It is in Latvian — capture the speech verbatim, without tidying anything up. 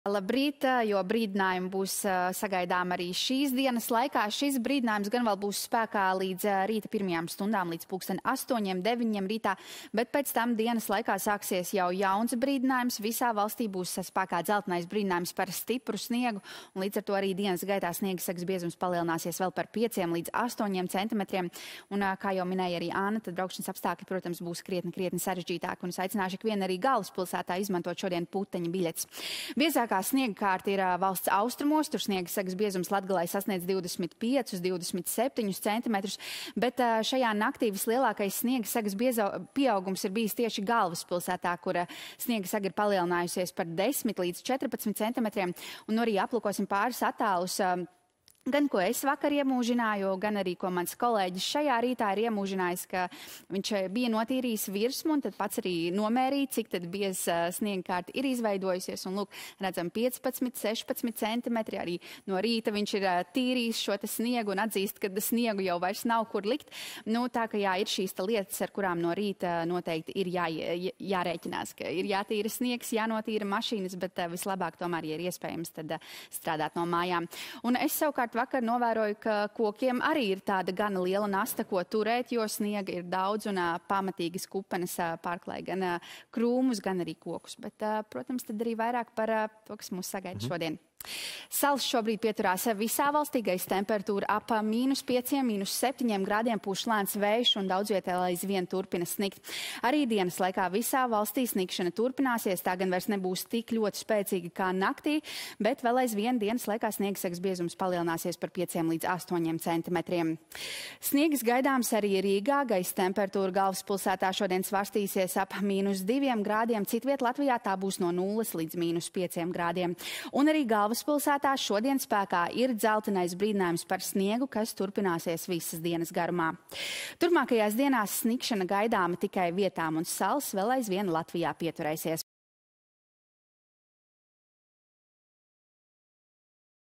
Labrīt, jo brīdinājumi būs sagaidām arī šīs dienas laikā. Šis brīdinājums gan vēl būs spēkā līdz rīta pirmajām stundām, līdz pulksten astoņiem, deviņiem rītā, bet pēc tam dienas laikā sāksies jau jauns brīdinājums. Visā valstī būs spēkā dzeltenais brīdinājums par stipru sniegu, un līdz ar to arī dienas gaitā sniega segas biezums palielināsies vēl par pieciem līdz astoņiem centimetriem. Un, kā jau minēja arī Anna, tad braukšanas apstākļi, protams, būs krietni, krietni sarežģītāki, un es aicināšu ikvienu arī galvaspilsētā izmantot šodien puteņa biļetes. Biezāk Kā sniega kārta ir valsts austrumos, tur sniega segas biezums Latgalei sasniedz divdesmit piecus, divdesmit septiņus centimetrus, bet šajā naktī vislielākais sniega segas pieaugums ir bijis tieši galvaspilsētā, kur sniega sega ir palielinājusies par desmit līdz četrpadsmit centimetriem, un arī aplūkosim pāris attēlus. Gan ko es vakar iemūžināju, gan arī ko mans kolēģis šajā rītā ir iemūžinājis, ka viņš bija notīrījis virsmu un tad pats arī nomērīja, cik tad biez sniega kārta ir izveidojusies. Un lūk, redzam piecpadsmit, sešpadsmit centimetri. Arī no rīta viņš ir tīrījis šo te sniegu un atzīst, ka sniegu jau vairs nav kur likt. Nu, tā ka jā, ir šīs lietas, ar kurām no rīta noteikti ir jā, jā, jārēķinās, ka ir jātīra sniegs, jānotīra mašīnas, bet vislabāk tomēr, ja ir iespējams, tad strādāt no mājām. Un es savukārt vakar novēroju, ka kokiem arī ir tāda gana liela nasta, ko turēt, jo sniega ir daudz un uh, pamatīgi skupenes uh, pārklāj gan uh, krūmus, gan arī kokus. Bet, uh, protams, tad arī vairāk par uh, to, kas mūs sagaida mm-hmm. šodien. Sals šobrīd pieturās visā valstī, gaisa temperatūra ap mīnus pieciem, mīnus septiņiem grādiem, pūš lēns vējš un daudz vietā aizvien turpina snikt. Arī dienas laikā visā valstī snikšana turpināsies, tā gan vairs nebūs tik ļoti spēcīga kā naktī, bet vēl aizvien dienas laikā sniega segas biezums palielināsies par pieciem līdz astoņiem centimetriem. Sniegs gaidāms arī Rīgā, gaisa temperatūra galvaspilsētā šodien svārstīsies ap mīnus diviem grādiem, citviet Latvijā tā būs no nulles līdz mīnus pieciem grādiem. Un arī galvaspilsētā šodien spēkā ir dzeltenais brīdinājums par sniegu, kas turpināsies visas dienas garumā. Turpmākajās dienās snikšana gaidāma tikai vietām un sals vēl aizvien Latvijā pieturēsies.